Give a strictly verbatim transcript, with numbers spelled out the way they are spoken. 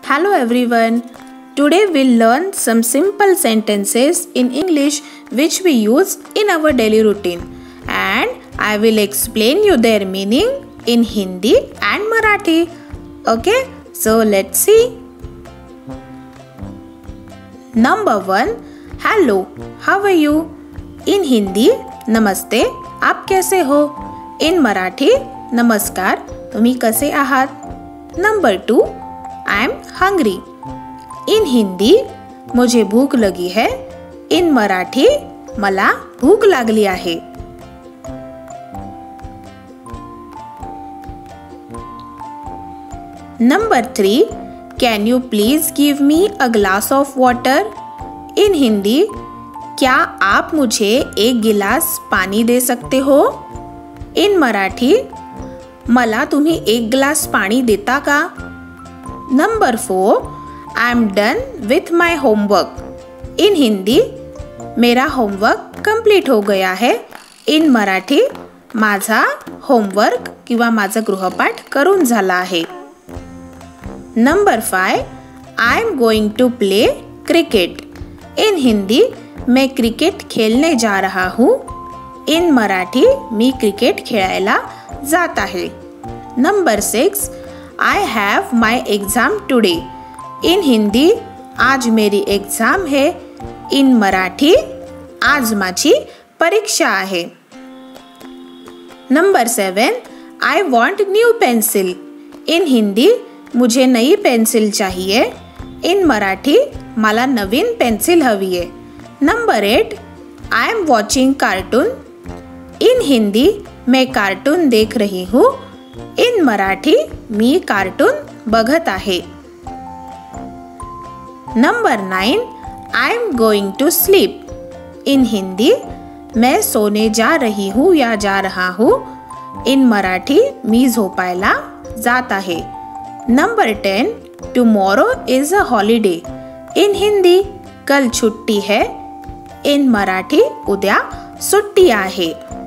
Hello everyone. Today we'll learn some simple sentences in English which we use in our daily routine, and I will explain you their meaning in Hindi and Marathi. Okay, so let's see. Number one, hello, how are you? In Hindi, नमस्ते, आप कैसे हो? In Marathi, नमस्कार, तुम्ही कसे आहात? Number two, I am hungry. In Hindi, मुझे भूख लगी है. In मराठी, मला भूख लागली आहे. Number three, can you please give me a glass of water? In Hindi, क्या आप मुझे एक गिलास पानी दे सकते हो? In मराठी, मला तुम्ही एक ग्लास पाणी देता का? Number four, I am done with my homework. In Hindi, मेरा होमवर्क कंप्लीट हो गया है. In मराठी, माझा होमवर्क किंवा माझा गृहपाठ करून झाला आहे. Number five, I am going to play cricket. In Hindi, मैं क्रिकेट खेलने जा रहा हूँ. In मराठी, मी क्रिकेट खेळायला जात आहे. Number six, I have my exam today. In Hindi, आज मेरी एग्जाम है. In मराठी, आज माझी परीक्षा आहे. Number seven, I want new pencil. In Hindi, मुझे नई पेंसिल चाहिए. In मराठी, मला नवीन पेन्सिल हवी आहे. Number eight, I am watching cartoon. In Hindi, मैं कार्टून देख रही हूँ. In मराठी, मी कार्टून बघत आहे. Number nine, I am going to sleep. In Hindi, मैं सोने जा रही हूँ या जा रहा हूँ. In मराठी, मी झोपायला जात आहे. Number ten, tomorrow is a holiday. In Hindi, कल छुट्टी है. In मराठी, उद्या सुट्टी आहे.